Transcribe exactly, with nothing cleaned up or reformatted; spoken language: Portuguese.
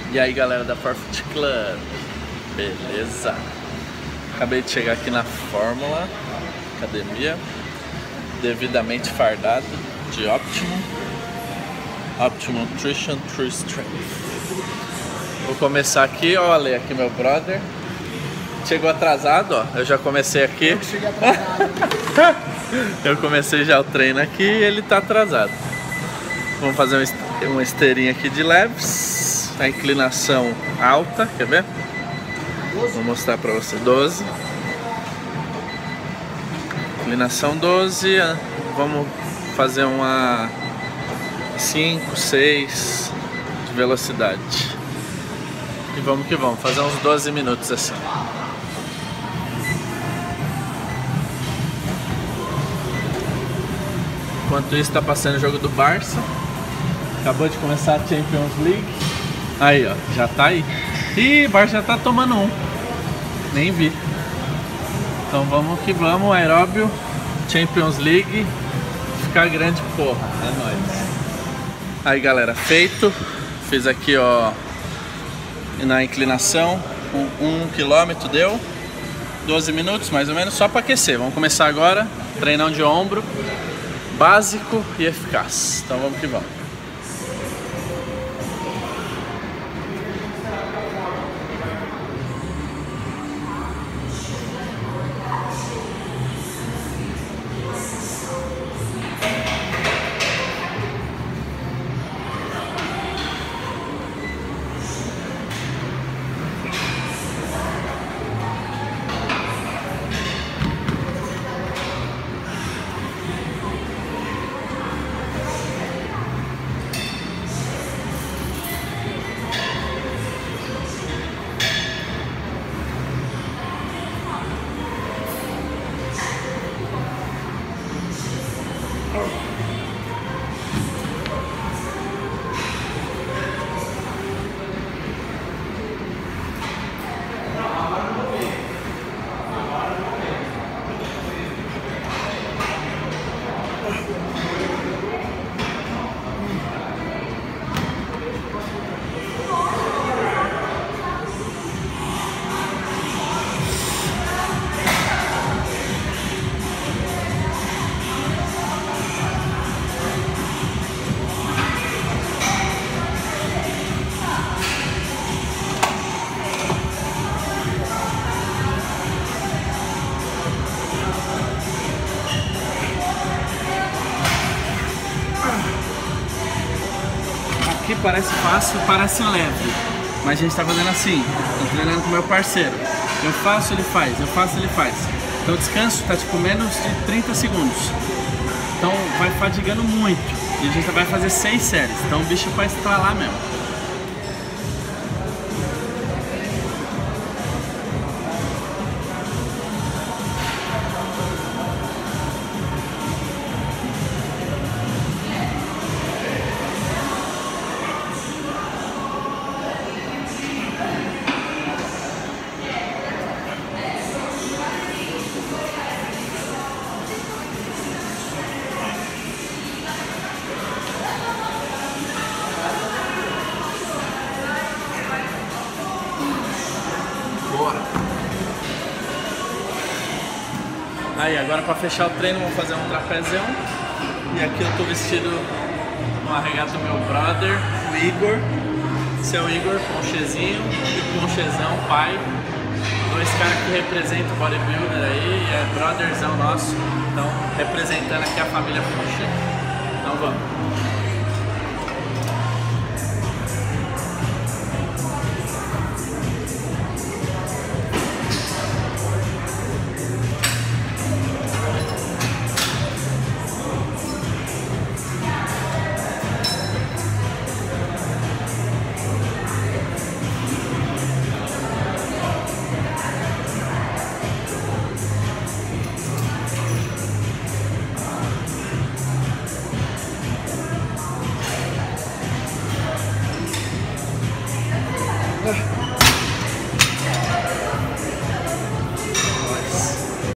E aí galera da Forfeit Club, beleza? Acabei de chegar aqui na Fórmula Academia, devidamente fardado de Optimum Optimum Nutrition True Strength. Vou começar aqui, ó, olha aqui meu brother. Chegou atrasado, ó, eu já comecei aqui. Eu cheguei atrasado. Eu comecei já o treino aqui e ele tá atrasado. Vamos fazer uma esteirinha aqui de leves. A inclinação alta, quer ver? Vou mostrar pra você, doze. Inclinação doze, vamos fazer uma cinco, seis de velocidade. E vamos que vamos, fazer uns doze minutos assim. Enquanto isso tá passando o jogo do Barça. Acabou de começar a Champions League. Aí, ó, já tá aí. Ih, o Barça já tá tomando um. Nem vi. Então vamos que vamos, aeróbio, Champions League. Ficar grande, porra, é nóis. Aí galera, feito. Fiz aqui, ó, na inclinação, um, um quilômetro deu. doze minutos mais ou menos, só para aquecer. Vamos começar agora, treinão de ombro. Básico e eficaz. Então vamos que vamos. Aqui parece fácil, parece leve, mas a gente tá fazendo assim, tô treinando com meu parceiro. Eu faço, ele faz, eu faço, ele faz. Então o descanso tá tipo menos de trinta segundos. Então vai fadigando muito. E a gente vai fazer seis séries, então o bicho vai estralar mesmo. Aí, agora para fechar o treino, vamos fazer um trapézio. E aqui eu tô vestido uma regata do meu brother, o Igor. Esse é o Igor, Ponchezinho e Ponchezão, pai. Dois caras que representam o bodybuilder aí, é brotherzão nosso. Então, representando aqui a família Ponche. Então vamos.